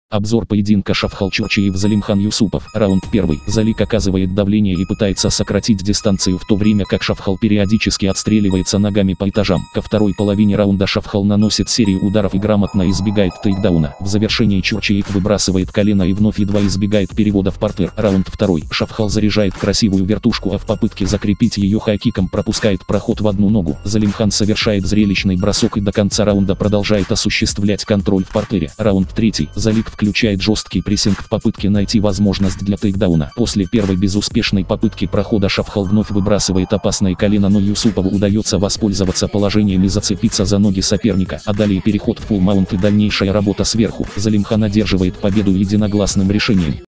Обзор поединка Шавхал-Чурчиев-Залимхан Юсупов. Раунд 1. Залик оказывает давление и пытается сократить дистанцию, в то время как Шавхал периодически отстреливается ногами по этажам. Ко второй половине раунда Шавхал наносит серию ударов и грамотно избегает тейкдауна. В завершении Чурчиев выбрасывает колено и вновь едва избегает перевода в партер. Раунд 2. Шавхал заряжает красивую вертушку, а в попытке закрепить ее хайкиком пропускает проход в одну ногу. Залимхан совершает зрелищный бросок и до конца раунда продолжает осуществлять контроль в партере. Раунд 3. Залик включает жесткий прессинг в попытке найти возможность для тейкдауна. После первой безуспешной попытки прохода Шавхал вновь выбрасывает опасное колено, но Юсупову удается воспользоваться положением и зацепиться за ноги соперника, а далее переход в фулл маунт и дальнейшая работа сверху. Залимхан одерживает победу единогласным решением.